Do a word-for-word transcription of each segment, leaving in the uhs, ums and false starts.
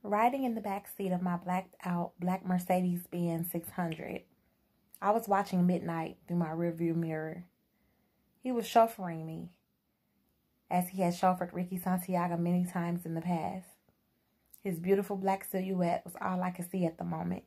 Riding in the back seat of my blacked out black Mercedes-Benz six hundred, I was watching Midnight through my rearview mirror. He was chauffeuring me, as he had chauffeured Ricky Santiago many times in the past. His beautiful black silhouette was all I could see at the moment.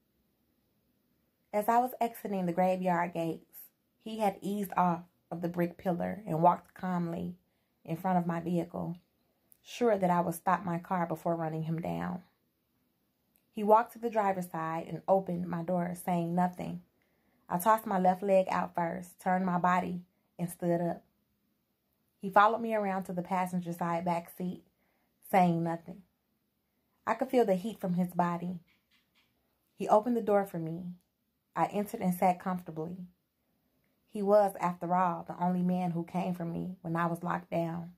As I was exiting the graveyard gates, he had eased off of the brick pillar and walked calmly in front of my vehicle, sure that I would stop my car before running him down. He walked to the driver's side and opened my door, saying nothing. I tossed my left leg out first, turned my body, and stood up. He followed me around to the passenger side back seat, saying nothing. I could feel the heat from his body. He opened the door for me. I entered and sat comfortably. He was, after all, the only man who came for me when I was locked down.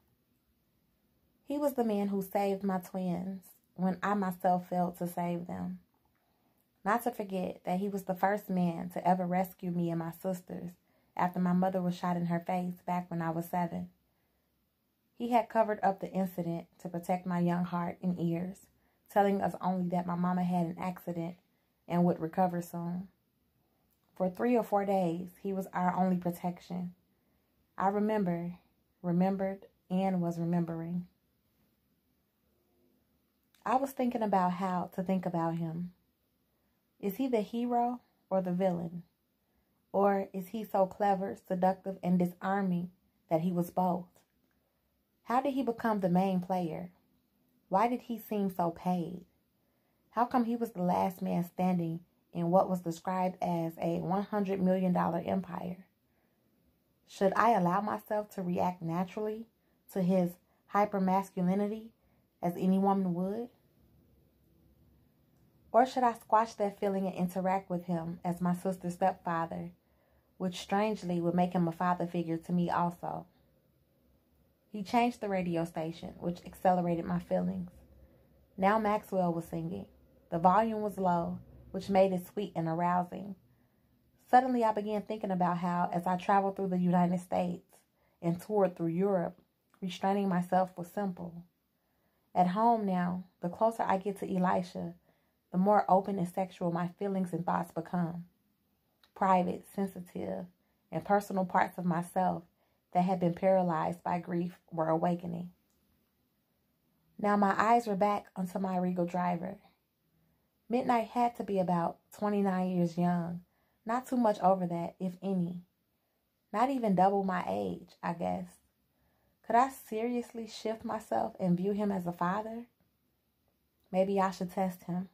He was the man who saved my twins when I myself failed to save them. Not to forget that he was the first man to ever rescue me and my sisters after my mother was shot in her face back when I was seven. He had covered up the incident to protect my young heart and ears, telling us only that my mama had an accident and would recover soon. For three or four days, he was our only protection. I remember, remembered, and was remembering. I was thinking about how to think about him. Is he the hero or the villain? Or is he so clever, seductive, and disarming that he was both? How did he become the main player? Why did he seem so paid? How come he was the last man standing in what was described as a one hundred million dollars empire? Should I allow myself to react naturally to his hypermasculinity as any woman would? Or should I squash that feeling and interact with him as my sister's stepfather, which strangely would make him a father figure to me also? He changed the radio station, which accelerated my feelings. Now Maxwell was singing. The volume was low, which made it sweet and arousing. Suddenly I began thinking about how, as I traveled through the United States and toured through Europe, restraining myself was simple. At home now, the closer I get to Elisha, the more open and sexual my feelings and thoughts become. Private, sensitive, and personal parts of myself that had been paralyzed by grief were awakening. Now my eyes were back onto my regal driver. Midnight had to be about twenty-nine years young, not too much over that, if any. Not even double my age, I guess. Could I seriously shift myself and view him as a father? Maybe I should test him.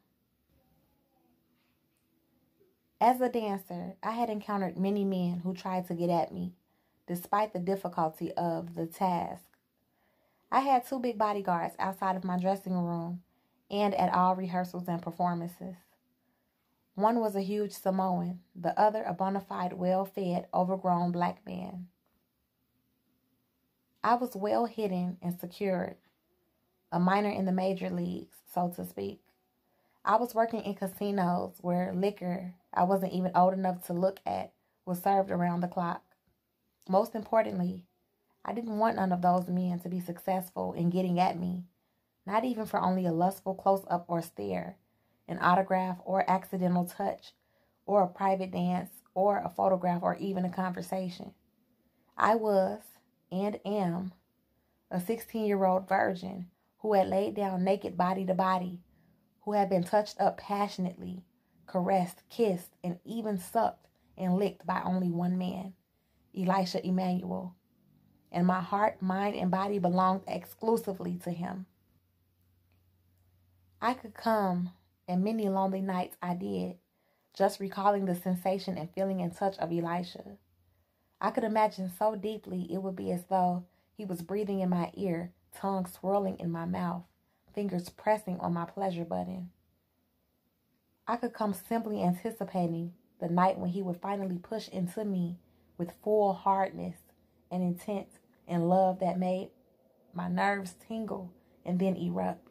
As a dancer, I had encountered many men who tried to get at me, despite the difficulty of the task. I had two big bodyguards outside of my dressing room and at all rehearsals and performances. One was a huge Samoan, the other a bona fide, well-fed, overgrown black man. I was well hidden and secured, a minor in the major leagues, so to speak. I was working in casinos where liquor I wasn't even old enough to look at was served around the clock. Most importantly, I didn't want none of those men to be successful in getting at me, not even for only a lustful close-up or stare, an autograph or accidental touch, or a private dance, or a photograph, or even a conversation. I was, and am, a sixteen-year-old virgin who had laid down naked body to body, who had been touched up passionately, caressed, kissed, and even sucked and licked by only one man, Elisha Emanuel. And my heart, mind, and body belonged exclusively to him. I could come, and many lonely nights I did, just recalling the sensation and feeling and touch of Elisha. I could imagine so deeply it would be as though he was breathing in my ear, tongue swirling in my mouth, fingers pressing on my pleasure button. I could come simply anticipating the night when he would finally push into me with full hardness and intent and love that made my nerves tingle and then erupt.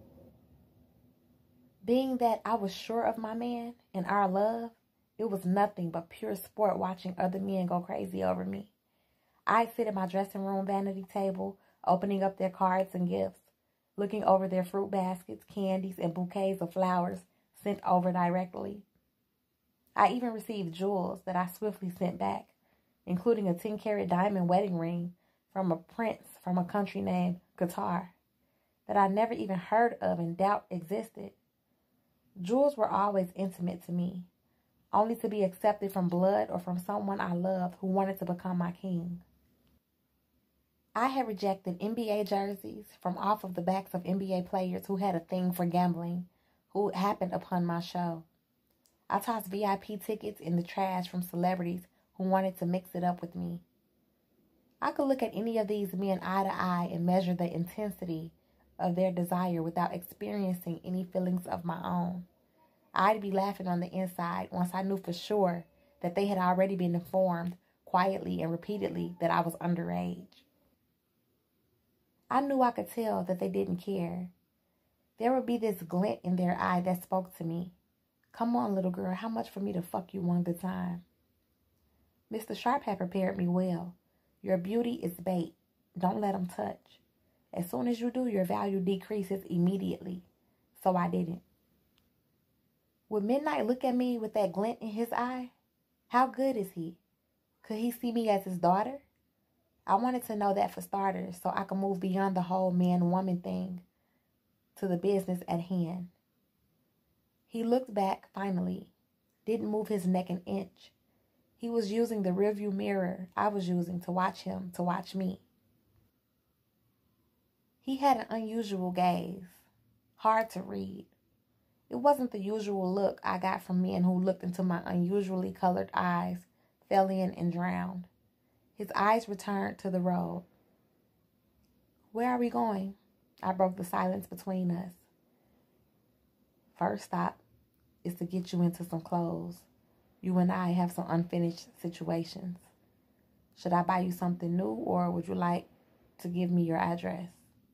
Being that I was sure of my man and our love, it was nothing but pure sport watching other men go crazy over me. I'd sit at my dressing room vanity table, opening up their cards and gifts, looking over their fruit baskets, candies, and bouquets of flowers sent over directly. I even received jewels that I swiftly sent back, including a ten-carat diamond wedding ring from a prince from a country named Qatar that I never even heard of and doubt existed. Jewels were always intimate to me, only to be accepted from blood or from someone I loved who wanted to become my king. I had rejected N B A jerseys from off of the backs of N B A players who had a thing for gambling, who happened upon my show. I tossed V I P tickets in the trash from celebrities who wanted to mix it up with me. I could look at any of these men eye to eye and measure the intensity of their desire without experiencing any feelings of my own. I'd be laughing on the inside once I knew for sure that they had already been informed quietly and repeatedly that I was underage. I knew I could tell that they didn't care. There would be this glint in their eye that spoke to me. Come on, little girl, how much for me to fuck you one good time? Mister Sharp had prepared me well. Your beauty is bait. Don't let them touch. As soon as you do, your value decreases immediately. So I didn't. Would Midnight look at me with that glint in his eye? How good is he? Could he see me as his daughter? I wanted to know that for starters, so I could move beyond the whole man-woman thing to the business at hand. He looked back, finally, didn't move his neck an inch. He was using the rearview mirror I was using to watch him, to watch me. He had an unusual gaze, hard to read. It wasn't the usual look I got from men who looked into my unusually colored eyes, fell in and drowned. His eyes returned to the road. Where are we going? I broke the silence between us. First stop is to get you into some clothes. You and I have some unfinished situations. Should I buy you something new, or would you like to give me your address?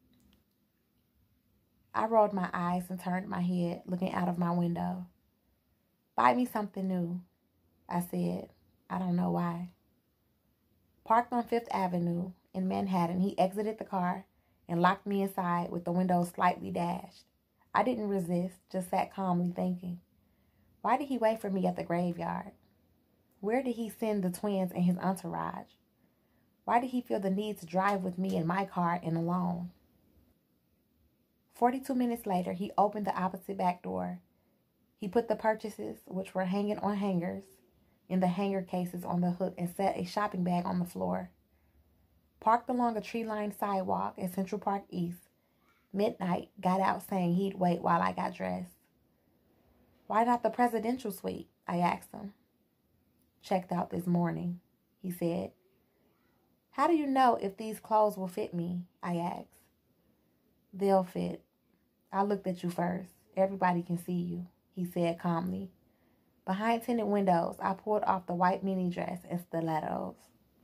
I rolled my eyes and turned my head, looking out of my window. Buy me something new, I said. I don't know why. Parked on Fifth Avenue in Manhattan, he exited the car and locked me inside with the window slightly dashed. I didn't resist, just sat calmly thinking. Why did he wait for me at the graveyard? Where did he send the twins and his entourage? Why did he feel the need to drive with me in my car and alone? Forty-two minutes later, he opened the opposite back door. He put the purchases, which were hanging on hangers, in the hanger cases on the hook and set a shopping bag on the floor. Parked along a tree-lined sidewalk in Central Park East, Midnight got out saying he'd wait while I got dressed. Why not the presidential suite? I asked him. Checked out this morning, he said. How do you know if these clothes will fit me? I asked. They'll fit. I looked at you first. Everybody can see you, he said calmly. Behind tinted windows, I pulled off the white mini dress and stilettos.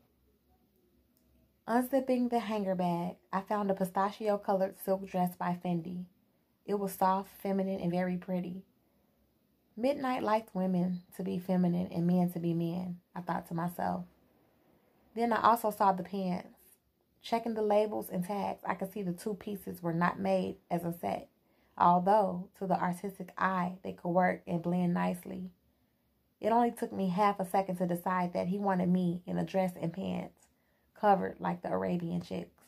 Unzipping the hanger bag, I found a pistachio-colored silk dress by Fendi. It was soft, feminine, and very pretty. Midnight liked women to be feminine and men to be men, I thought to myself. Then I also saw the pants. Checking the labels and tags, I could see the two pieces were not made as a set, although to the artistic eye, they could work and blend nicely. It only took me half a second to decide that he wanted me in a dress and pants, covered like the Arabian chicks.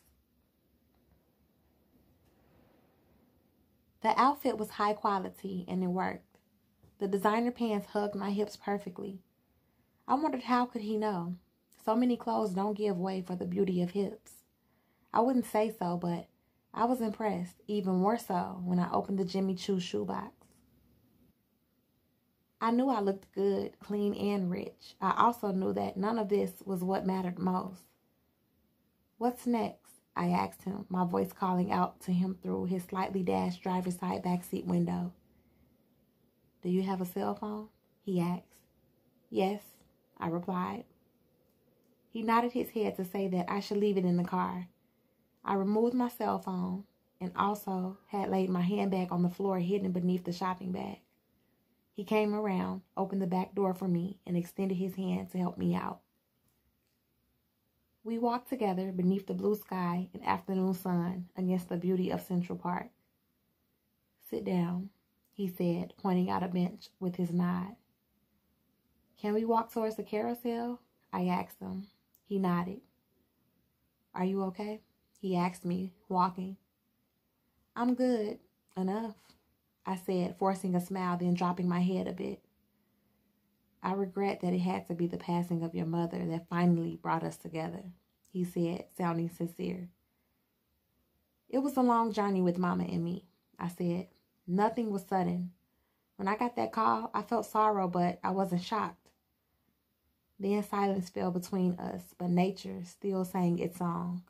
The outfit was high quality and it worked. The designer pants hugged my hips perfectly. I wondered how could he know? So many clothes don't give way for the beauty of hips. I wouldn't say so, but I was impressed, even more so when I opened the Jimmy Choo shoebox. I knew I looked good, clean, and rich. I also knew that none of this was what mattered most. What's next? I asked him, my voice calling out to him through his slightly dashed driver's side backseat window. Do you have a cell phone? He asked. Yes, I replied. He nodded his head to say that I should leave it in the car. I removed my cell phone and also had laid my handbag on the floor hidden beneath the shopping bag. He came around, opened the back door for me, and extended his hand to help me out. We walked together beneath the blue sky and afternoon sun against the beauty of Central Park. Sit down, he said, pointing out a bench with his nod. Can we walk towards the carousel? I asked him. He nodded. Are you okay? He asked me, walking. I'm good, enough, I said, forcing a smile, then dropping my head a bit. I regret that it had to be the passing of your mother that finally brought us together, he said, sounding sincere. It was a long journey with Mama and me, I said. Nothing was sudden. When I got that call, I felt sorrow, but I wasn't shocked. Then silence fell between us, but nature still sang its song.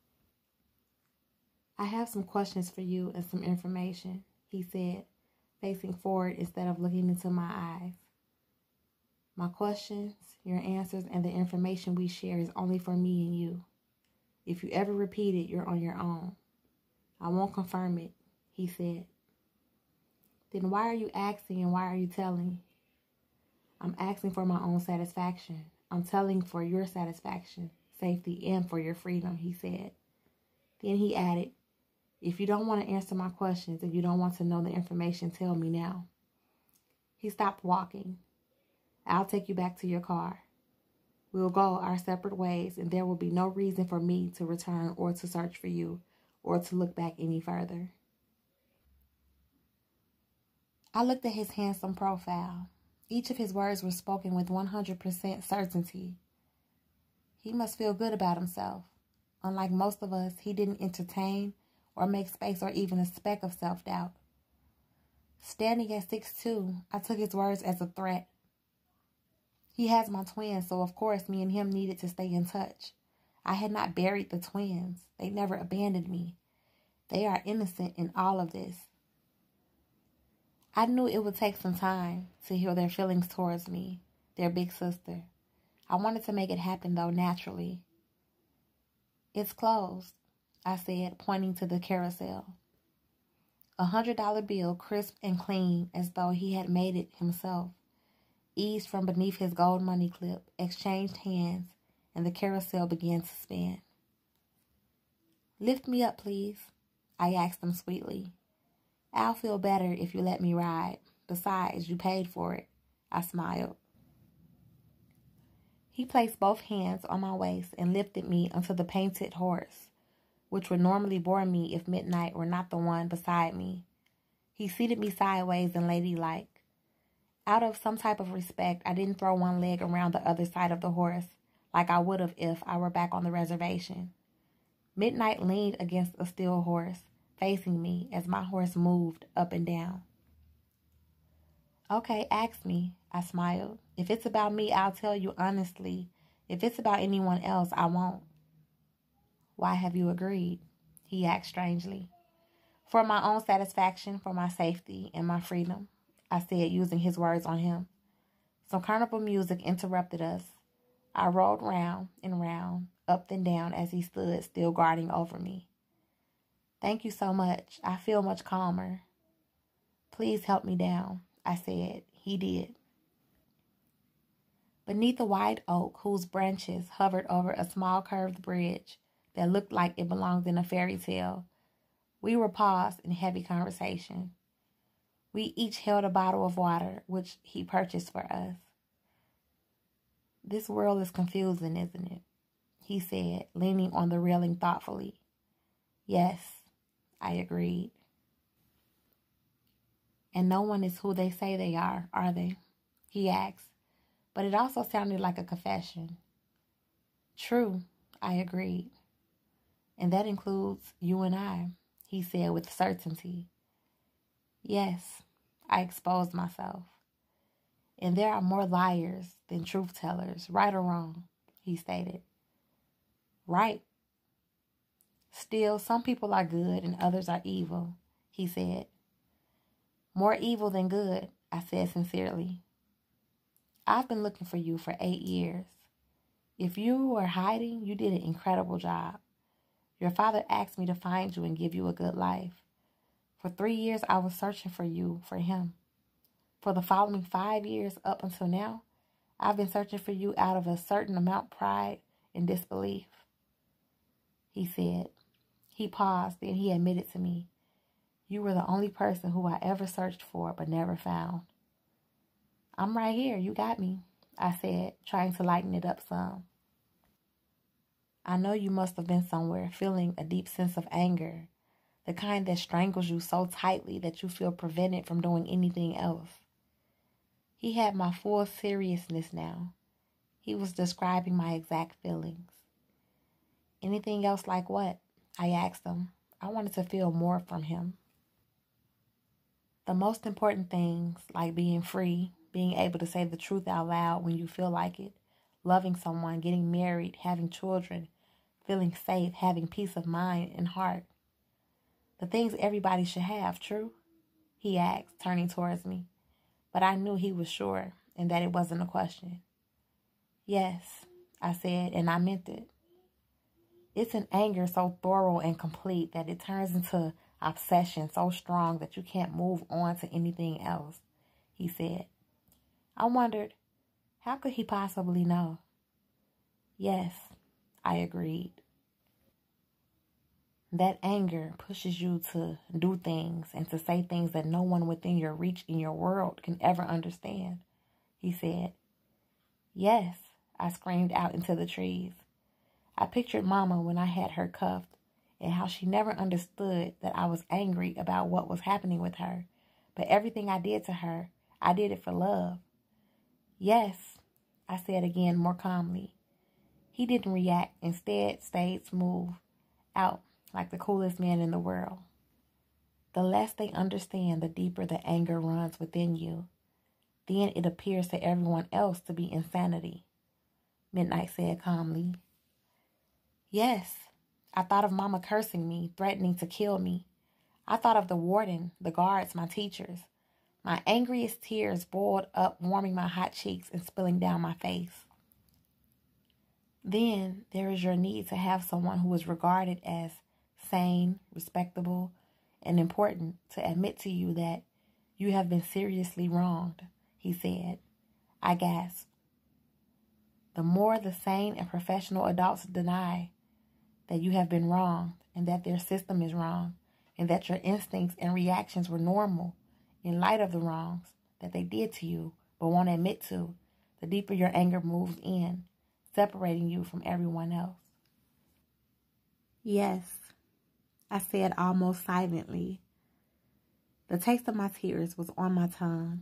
I have some questions for you and some information, he said, facing forward instead of looking into my eyes. My questions, your answers, and the information we share is only for me and you. If you ever repeat it, you're on your own. I won't confirm it, he said. Then why are you asking and why are you telling? I'm asking for my own satisfaction. I'm telling for your satisfaction, safety, and for your freedom, he said. Then he added, if you don't want to answer my questions and you don't want to know the information, tell me now. He stopped walking. I'll take you back to your car. We'll go our separate ways, and there will be no reason for me to return or to search for you or to look back any further. I looked at his handsome profile. Each of his words were spoken with one hundred percent certainty. He must feel good about himself. Unlike most of us, he didn't entertain or make space or even a speck of self-doubt. Standing at six foot two, I took his words as a threat. He has my twins, so of course me and him needed to stay in touch. I had not buried the twins. They never abandoned me. They are innocent in all of this. I knew it would take some time to heal their feelings towards me, their big sister. I wanted to make it happen, though, naturally. It's closed, I said, pointing to the carousel. A hundred dollar bill, crisp and clean, as though he had made it himself, eased from beneath his gold money clip, exchanged hands, and the carousel began to spin. Lift me up, please, I asked him sweetly. I'll feel better if you let me ride. Besides, you paid for it, I smiled. He placed both hands on my waist and lifted me onto the painted horse, which would normally bore me if Midnight were not the one beside me. He seated me sideways and ladylike. Out of some type of respect, I didn't throw one leg around the other side of the horse like I would have if I were back on the reservation. Midnight leaned against a still horse, facing me as my horse moved up and down. Okay, ask me, I smiled. If it's about me, I'll tell you honestly. If it's about anyone else, I won't. Why have you agreed? He asked strangely. For my own satisfaction, for my safety, and my freedom, I said, using his words on him. Some carnival music interrupted us. I rolled round and round, up and down as he stood, still guarding over me. Thank you so much. I feel much calmer. Please help me down, I said. He did. Beneath a white oak whose branches hovered over a small curved bridge that looked like it belonged in a fairy tale, we were paused in heavy conversation. We each held a bottle of water, which he purchased for us. This world is confusing, isn't it? He said, leaning on the railing thoughtfully. Yes, I agreed. And no one is who they say they are, are they? He asked, but it also sounded like a confession. True, I agreed. And that includes you and I, he said with certainty. Yes, I exposed myself. And there are more liars than truth tellers, right or wrong, he stated. Right. Still, some people are good and others are evil, he said. More evil than good, I said sincerely. I've been looking for you for eight years. If you were hiding, you did an incredible job. Your father asked me to find you and give you a good life. For three years, I was searching for you, for him. For the following five years up until now, I've been searching for you out of a certain amount of pride and disbelief. he said. He paused, then he admitted to me, "You were the only person who I ever searched for but never found." "I'm right here. You got me," I said, trying to lighten it up some. "I know you must have been somewhere feeling a deep sense of anger, the kind that strangles you so tightly that you feel prevented from doing anything else." He had my full seriousness now. He was describing my exact feelings. "Anything else like what?" I asked him. I wanted to feel more from him. "The most important things, like being free, being able to say the truth out loud when you feel like it, loving someone, getting married, having children, feeling safe, having peace of mind and heart. The things everybody should have, true?" he asked, turning towards me. But I knew he was sure and that it wasn't a question. "Yes," I said, and I meant it. "It's an anger so thorough and complete that it turns into obsession so strong that you can't move on to anything else," he said. I wondered, how could he possibly know? "Yes," I agreed. "That anger pushes you to do things and to say things that no one within your reach in your world can ever understand," he said. "Yes," I screamed out into the trees. I pictured Mama when I had her cuffed and how she never understood that I was angry about what was happening with her. But everything I did to her, I did it for love. "Yes," I said again more calmly. He didn't react, instead stayed smooth, out like the coolest man in the world. "The less they understand, the deeper the anger runs within you. Then it appears to everyone else to be insanity," Midnight said calmly. "Yes, I thought of Mama cursing me, threatening to kill me. I thought of the warden, the guards, my teachers. My angriest tears boiled up, warming my hot cheeks and spilling down my face. Then there is your need to have someone who is regarded as sane, respectable, and important to admit to you that you have been seriously wronged," he said. I gasped. The more the sane and professional adults deny that you have been wronged and that their system is wrong and that your instincts and reactions were normal in light of the wrongs that they did to you but won't admit to, the deeper your anger moves in, separating you from everyone else. "Yes," I said almost silently. The taste of my tears was on my tongue.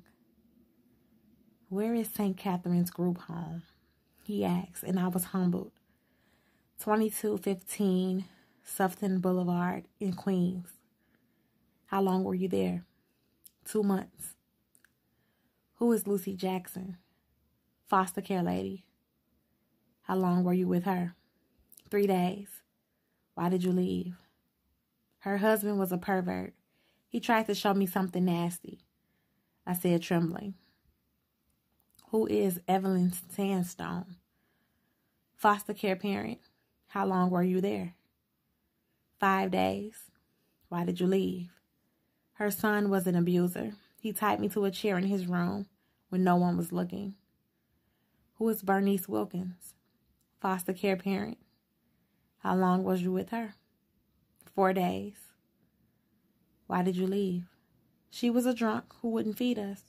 "Where is Saint Catherine's group home?" he asked, and I was humbled. twenty-two fifteen Sufton Boulevard in Queens. "How long were you there?" "Two months." "Who is Lucy Jackson?" "Foster care lady." "How long were you with her?" "Three days." "Why did you leave?" "Her husband was a pervert. He tried to show me something nasty," I said, trembling. "Who is Evelyn Sandstone?" "Foster care parent." "How long were you there?" "Five days." "Why did you leave?" "Her son was an abuser. He tied me to a chair in his room when no one was looking." "Who is Bernice Wilkins?" "Foster care parent." "How long was you with her?" Four days." "Why did you leave?" "She was a drunk who wouldn't feed us."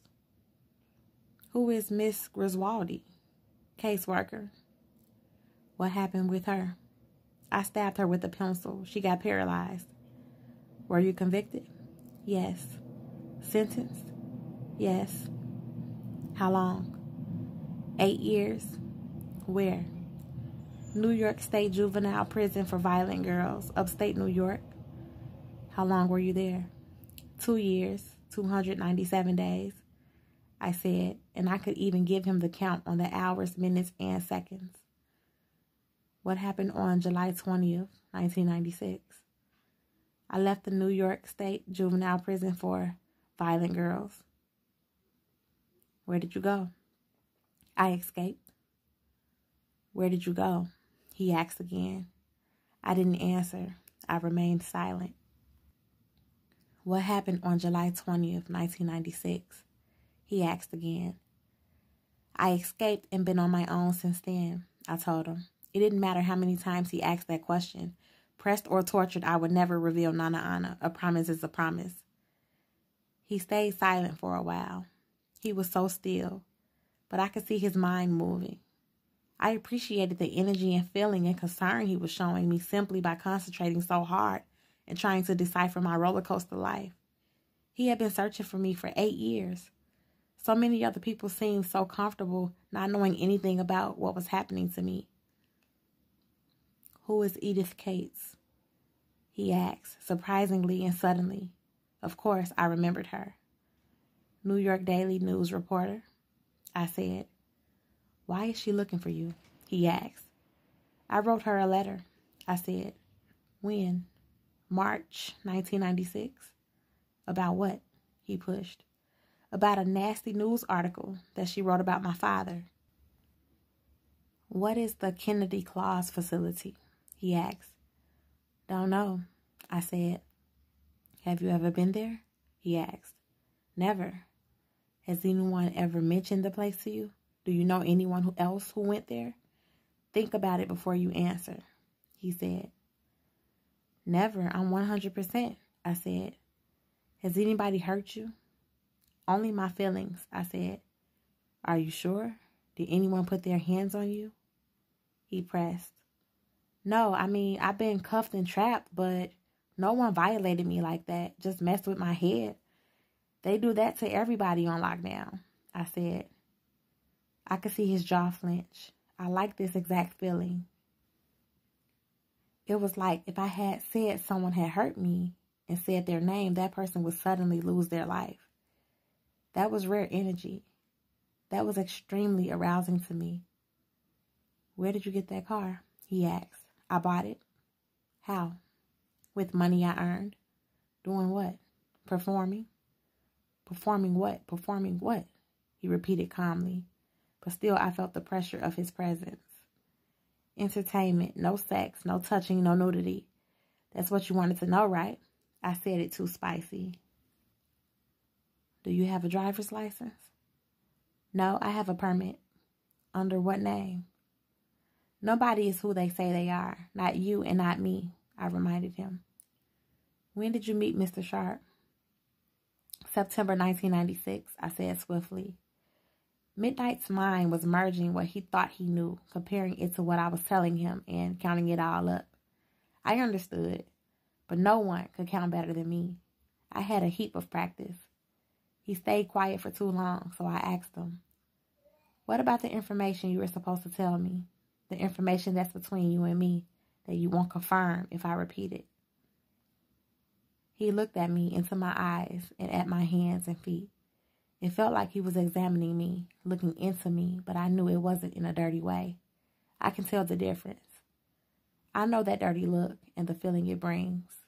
"Who is Miss Griswoldy?" "Caseworker." "What happened with her?" "I stabbed her with a pencil. She got paralyzed." "Were you convicted?" "Yes." "Sentenced?" "Yes." "How long?" Eight years." "Where?" "New York State Juvenile Prison for Violent Girls, upstate New York." "How long were you there?" Two years, two hundred ninety-seven days," I said, and I could even give him the count on the hours, minutes, and seconds. "What happened on July twentieth, nineteen ninety-six? "I left the New York State Juvenile Prison for Violent Girls." "Where did you go?" "I escaped." "Where did you go?" he asked again. I didn't answer. I remained silent. "What happened on July twentieth, nineteen ninety-six? He asked again. "I escaped and been on my own since then," I told him. It didn't matter how many times he asked that question. Pressed or tortured, I would never reveal Nana Ana. A promise is a promise. He stayed silent for a while. He was so still, but I could see his mind moving. I appreciated the energy and feeling and concern he was showing me simply by concentrating so hard and trying to decipher my roller coaster life. He had been searching for me for eight years. So many other people seemed so comfortable not knowing anything about what was happening to me. "Who is Edith Cates?" he asked, surprisingly and suddenly. Of course, I remembered her. "New York Daily News reporter," I said. "Why is she looking for you?" he asked. "I wrote her a letter," I said. "When?" "March nineteen ninety-six. "About what?" he pushed. "About a nasty news article that she wrote about my father." "What is the Kennedy Claus facility?" he asked. "Don't know," I said. "Have you ever been there?" he asked. "Never." "Has anyone ever mentioned the place to you? Do you know anyone who else who went there?" "Think about it before you answer," he said. "Never, I'm one hundred percent, I said. "Has anybody hurt you?" "Only my feelings," I said. "Are you sure? Did anyone put their hands on you?" He pressed. "No, I mean, I've been cuffed and trapped, but no one violated me like that, just messed with my head. They do that to everybody on lockdown," I said. I could see his jaw flinch. I liked this exact feeling. It was like if I had said someone had hurt me and said their name, that person would suddenly lose their life. That was rare energy. That was extremely arousing to me. "Where did you get that car?" he asked. "I bought it." "How?" "With money I earned." "Doing what?" "Performing." "Performing what? Performing what?" he repeated calmly, but still I felt the pressure of his presence. "Entertainment, no sex, no touching, no nudity. That's what you wanted to know, right?" I said it too spicy. "Do you have a driver's license?" "No, I have a permit." "Under what name?" "Nobody is who they say they are. Not you and not me," I reminded him. "When did you meet Mister Sharp?" "September nineteen ninety-six, I said swiftly. Midnight's mind was merging what he thought he knew, comparing it to what I was telling him, and counting it all up. I understood, but no one could count better than me. I had a heap of practice. He stayed quiet for too long, so I asked him, "What about the information you were supposed to tell me? The information that's between you and me, that you won't confirm if I repeat it?" He looked at me, into my eyes, and at my hands and feet. It felt like he was examining me, looking into me, but I knew it wasn't in a dirty way. I can tell the difference. I know that dirty look and the feeling it brings.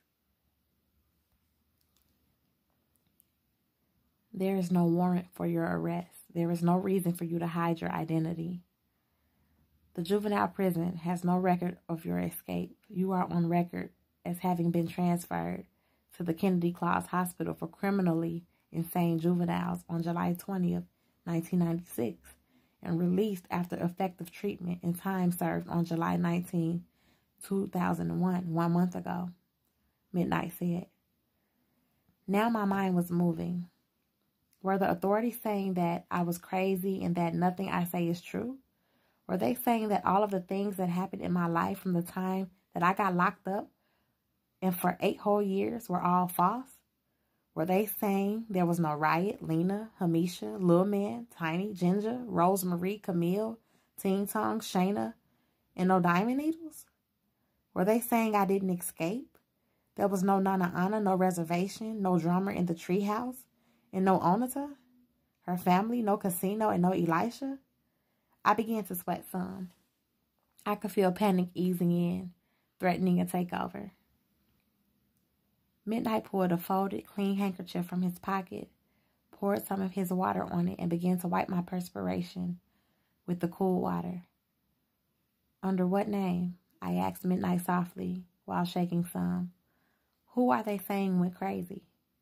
"There is no warrant for your arrest. There is no reason for you to hide your identity. The juvenile prison has no record of your escape. You are on record as having been transferred to the Kennedy Claus Hospital for criminally insane juveniles on July twentieth, nineteen ninety-six, and released after effective treatment and time served on July nineteenth, two thousand one, one month ago," Midnight said. Now my mind was moving. Were the authorities saying that I was crazy and that nothing I say is true? Were they saying that all of the things that happened in my life from the time that I got locked up and for eight whole years were all false? Were they saying there was no Riot, Lena, Hamisha, Lil Man, Tiny, Ginger, Rosemarie, Camille, Ting Tong, Shayna, and no Diamond Needles? Were they saying I didn't escape? There was no Nana Ana, no reservation, no drummer in the treehouse, and no Onata, her family, no casino, and no Elisha? I began to sweat some. I could feel panic easing in, threatening a takeover. Midnight pulled a folded, clean handkerchief from his pocket, poured some of his water on it, and began to wipe my perspiration with the cool water. "Under what name?" I asked Midnight softly, while shaking some. "Who are they saying went crazy?"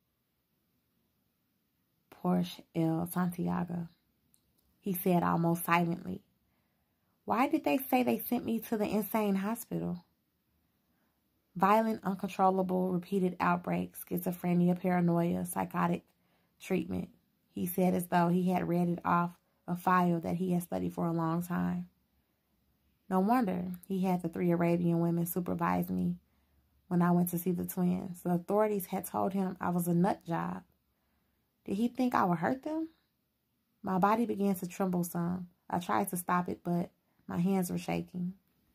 "Porsche El Santiago," he said almost silently. "Why did they say they sent me to the insane hospital?" Violent, uncontrollable, repeated outbreaks, schizophrenia, paranoia, psychotic treatment. He said as though he had read it off a file that he had studied for a long time. No wonder he had the three Arabian women supervise me when I went to see the twins. The authorities had told him I was a nut job. Did he think I would hurt them? My body began to tremble some. I tried to stop it, but my hands were shaking.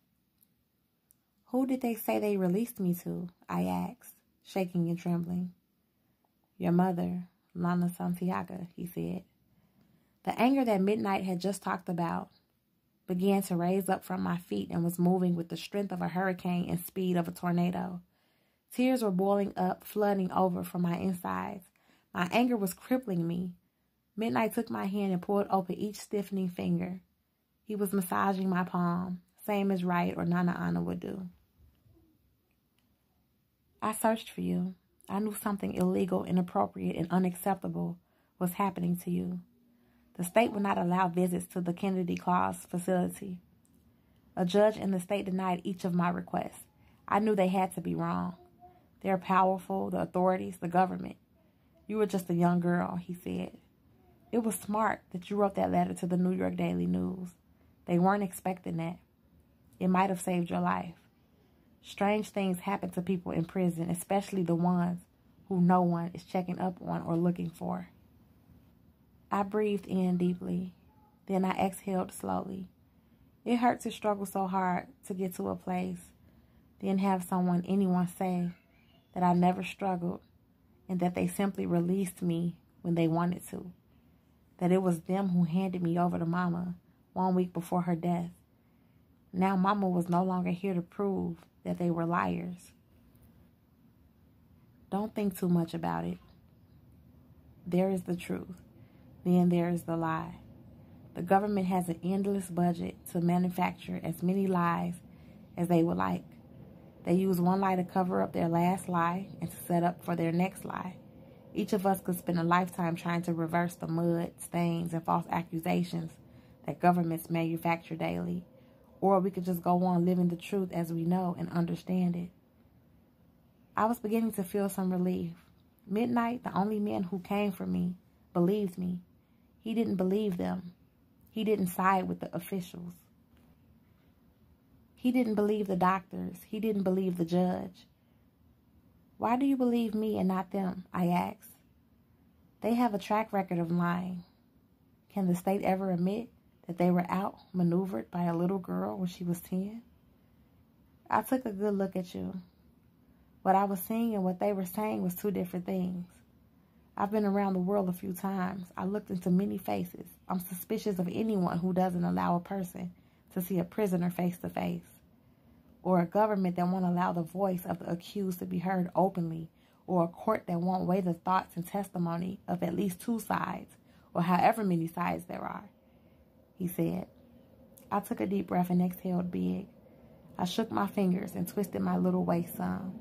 Who did they say they released me to? I asked, shaking and trembling. Your mother, Lana Santiago, he said. The anger that Midnight had just talked about began to raise up from my feet and was moving with the strength of a hurricane and speed of a tornado. Tears were boiling up, flooding over from my insides. My anger was crippling me. Midnight took my hand and pulled open each stiffening finger. He was massaging my palm, same as Wright or Nana Ana would do. I searched for you. I knew something illegal, inappropriate, and unacceptable was happening to you. The state would not allow visits to the Kennedy Claus facility. A judge in the state denied each of my requests. I knew they had to be wrong. They're powerful, the authorities, the government. You were just a young girl, he said. It was smart that you wrote that letter to the New York Daily News. They weren't expecting that. It might have saved your life. Strange things happen to people in prison, especially the ones who no one is checking up on or looking for. I breathed in deeply. Then I exhaled slowly. It hurt to struggle so hard to get to a place, then have someone, anyone say that I never struggled and that they simply released me when they wanted to. That it was them who handed me over to Mama one week before her death. Now Mama was no longer here to prove that they were liars. Don't think too much about it. There is the truth. Then there is the lie. The government has an endless budget to manufacture as many lies as they would like. They use one lie to cover up their last lie and to set up for their next lie. Each of us could spend a lifetime trying to reverse the mud, stains, and false accusations that governments manufacture daily. Or we could just go on living the truth as we know and understand it. I was beginning to feel some relief. Midnight, the only man who came for me, believed me. He didn't believe them. He didn't side with the officials. He didn't believe the doctors. He didn't believe the judge. Why do you believe me and not them? I asked. They have a track record of lying. Can the state ever admit that they were outmaneuvered by a little girl when she was ten? I took a good look at you. What I was seeing and what they were saying was two different things. I've been around the world a few times. I looked into many faces. I'm suspicious of anyone who doesn't allow a person to see a prisoner face to face, or a government that won't allow the voice of the accused to be heard openly, or a court that won't weigh the thoughts and testimony of at least two sides, or however many sides there are, he said. I took a deep breath and exhaled big. I shook my fingers and twisted my little waist some.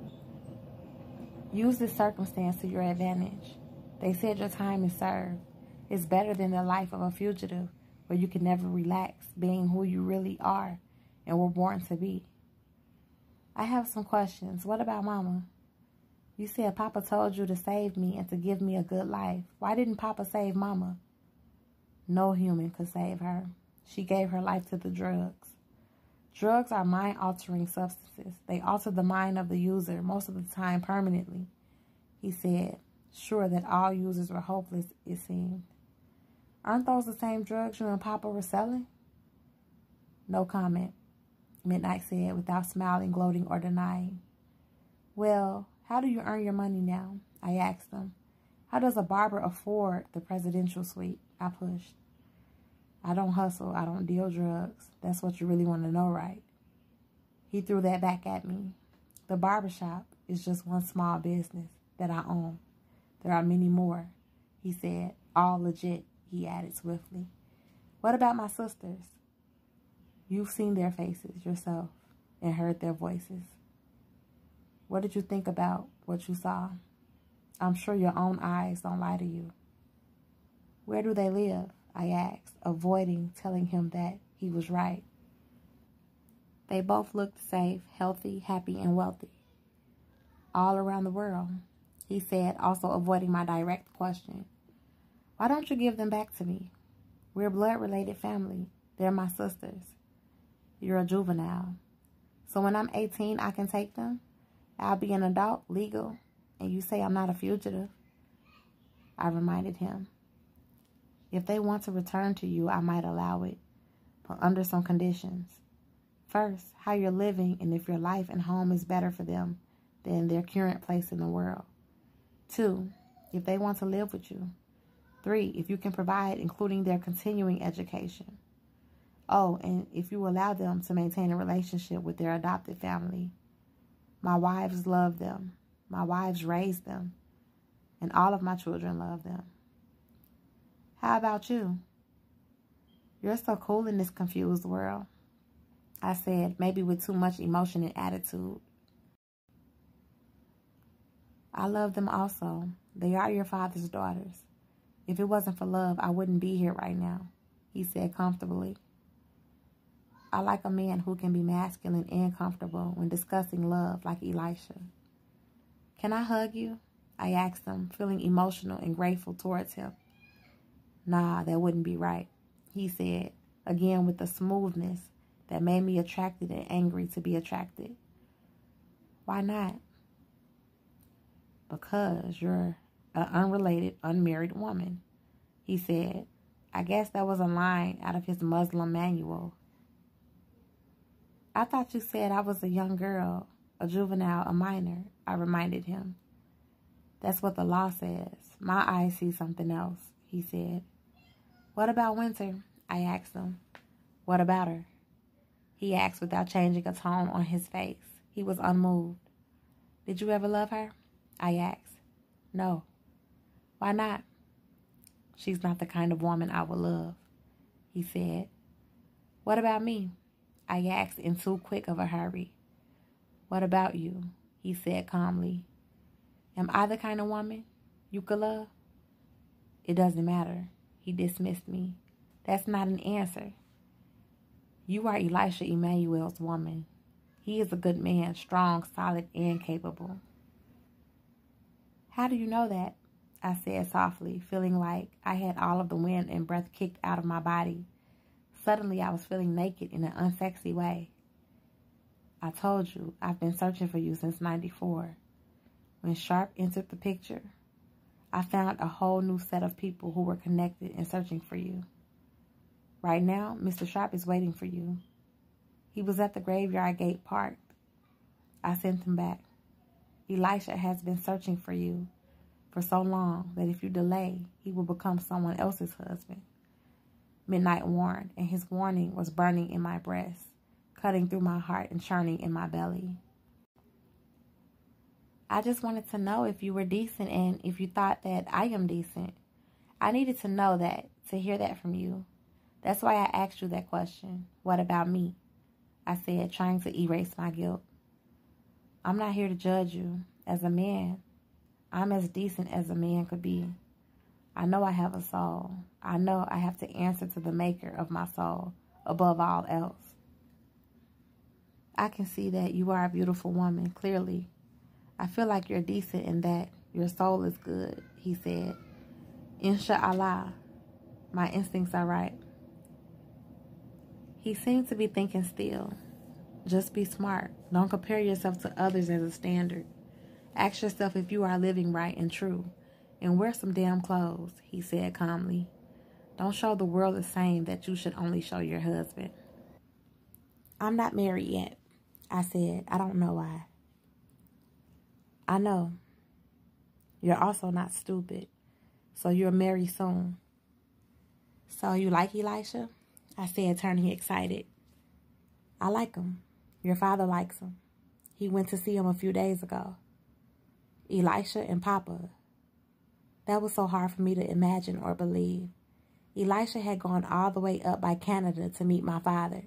Use this circumstance to your advantage. They said your time is served. It's better than the life of a fugitive where you can never relax being who you really are and were born to be. I have some questions. What about Mama? You said Papa told you to save me and to give me a good life. Why didn't Papa save Mama? No human could save her. She gave her life to the drugs. Drugs are mind-altering substances. They alter the mind of the user, most of the time permanently, he said, sure that all users were hopeless, it seemed. Aren't those the same drugs you and Papa were selling? No comment, Midnight said, without smiling, gloating, or denying. Well, how do you earn your money now? I asked him. How does a barber afford the presidential suite? I pushed. I don't hustle. I don't deal drugs. That's what you really want to know, right? He threw that back at me. The barbershop is just one small business that I own. There are many more, he said. All legit, he added swiftly. What about my sisters? You've seen their faces yourself and heard their voices. What did you think about what you saw? I'm sure your own eyes don't lie to you. Where do they live? I asked, avoiding telling him that he was right. They both looked safe, healthy, happy, and wealthy. all around the world, he said, also avoiding my direct question. Why don't you give them back to me? We're a blood-related family. They're my sisters. You're a juvenile. So when I'm eighteen, I can take them? I'll be an adult, legal, and you say I'm not a fugitive? I reminded him. If they want to return to you, I might allow it, but under some conditions. First, how you're living and if your life and home is better for them than their current place in the world. Two, if they want to live with you. Three, if you can provide, including their continuing education. Oh, and if you allow them to maintain a relationship with their adopted family. My wives love them. My wives raised them. And all of my children love them. How about you? You're so cool in this confused world, I said, maybe with too much emotion and attitude. I love them also. They are your father's daughters. If it wasn't for love, I wouldn't be here right now, he said comfortably. I like a man who can be masculine and comfortable when discussing love like Elisha. Can I hug you? I asked him, feeling emotional and grateful towards him. Nah, that wouldn't be right, he said, again with a smoothness that made me attracted and angry to be attracted. Why not? Because you're an unrelated, unmarried woman, he said. I guess that was a line out of his Muslim manual. I thought you said I was a young girl, a juvenile, a minor, I reminded him. That's what the law says. My eyes see something else, he said. What about Winter? I asked him. What about her? He asked without changing a tone on his face. He was unmoved. Did you ever love her? I asked. No. Why not? She's not the kind of woman I would love, he said. What about me? I asked in too quick of a hurry. What about you? He said calmly. Am I the kind of woman you could love? It doesn't matter. He dismissed me. That's not an answer. You are Elisha Emmanuel's woman. He is a good man, strong, solid, and capable. How do you know that? I said softly, feeling like I had all of the wind and breath kicked out of my body. Suddenly, I was feeling naked in an unsexy way. I told you, I've been searching for you since ninety-four. When Sharp entered the picture, I found a whole new set of people who were connected and searching for you. Right now, Mister Sharp is waiting for you. He was at the graveyard gate parked. I sent him back. Elisha has been searching for you for so long that if you delay, he will become someone else's husband. Midnight warned, and his warning was burning in my breast, cutting through my heart and churning in my belly. I just wanted to know if you were decent and if you thought that I am decent. I needed to know that, to hear that from you. That's why I asked you that question. What about me? I said, trying to erase my guilt. I'm not here to judge you. As a man, I'm as decent as a man could be. I know I have a soul. I know I have to answer to the maker of my soul above all else. I can see that you are a beautiful woman, clearly. I feel like you're decent in that your soul is good, he said. Inshallah, my instincts are right. He seemed to be thinking still. Just be smart. Don't compare yourself to others as a standard. Ask yourself if you are living right and true. And wear some damn clothes, he said calmly. Don't show the world the same that you should only show your husband. I'm not married yet, I said. I don't know why. I know. You're also not stupid. So you'll marry soon. So you like Elisha? I said, turning excited. I like him. Your father likes him. He went to see him a few days ago. Elisha and Papa. That was so hard for me to imagine or believe. Elisha had gone all the way up by Canada to meet my father.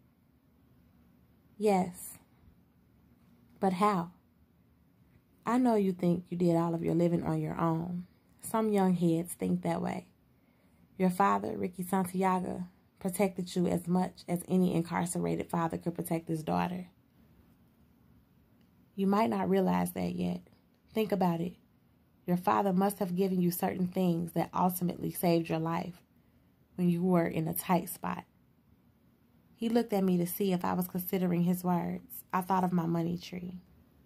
Yes. But how? I know you think you did all of your living on your own. Some young heads think that way. Your father, Ricky Santiago, protected you as much as any incarcerated father could protect his daughter. You might not realize that yet. Think about it. Your father must have given you certain things that ultimately saved your life when you were in a tight spot. He looked at me to see if I was considering his words. I thought of my money tree.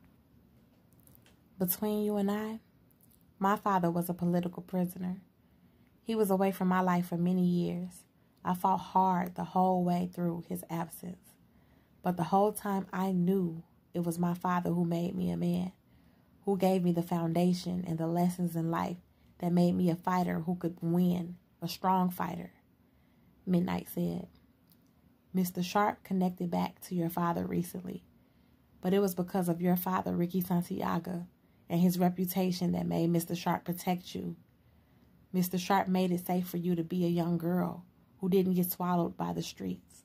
Between you and I, my father was a political prisoner. He was away from my life for many years. I fought hard the whole way through his absence. But the whole time I knew it was my father who made me a man, who gave me the foundation and the lessons in life that made me a fighter who could win, a strong fighter. Midnight said, Mister Sharp connected back to your father recently, but it was because of your father, Ricky Santiago, and his reputation that made Mister Sharp protect you. Mister Sharp made it safe for you to be a young girl who didn't get swallowed by the streets.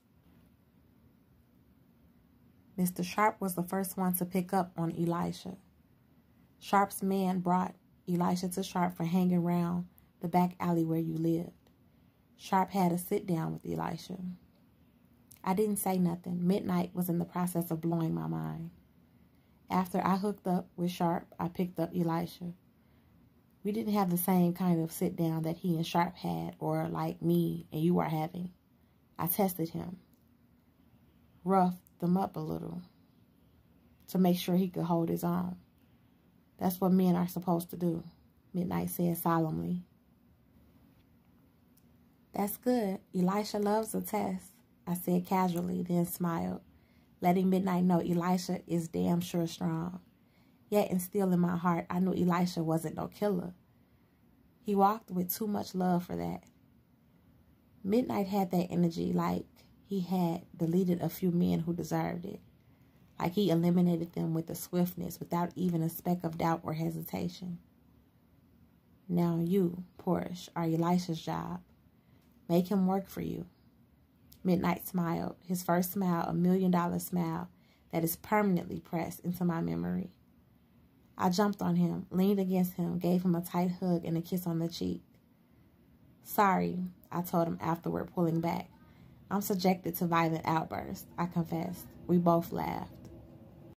Mister Sharp was the first one to pick up on Elisha. Sharp's man brought Elisha to Sharp for hanging around the back alley where you lived. Sharp had a sit down with Elisha. I didn't say nothing. Midnight was in the process of blowing my mind. After I hooked up with Sharp, I picked up Elisha. We didn't have the same kind of sit down that he and Sharp had, or like me and you are having. I tested him. Roughed him up a little to make sure he could hold his own. That's what men are supposed to do, Midnight said solemnly. That's good. Elisha loves a test, I said casually, then smiled, letting Midnight know Elisha is damn sure strong. Yet and still in my heart, I knew Elisha wasn't no killer. He walked with too much love for that. Midnight had that energy like he had deleted a few men who deserved it. Like he eliminated them with a swiftness without even a speck of doubt or hesitation. Now you, Porsche, are Elisha's job. Make him work for you. Midnight smiled, his first smile a million-dollar smile that is permanently pressed into my memory. I jumped on him, leaned against him, gave him a tight hug and a kiss on the cheek. Sorry, I told him afterward, pulling back. I'm subjected to violent outbursts, I confessed. We both laughed.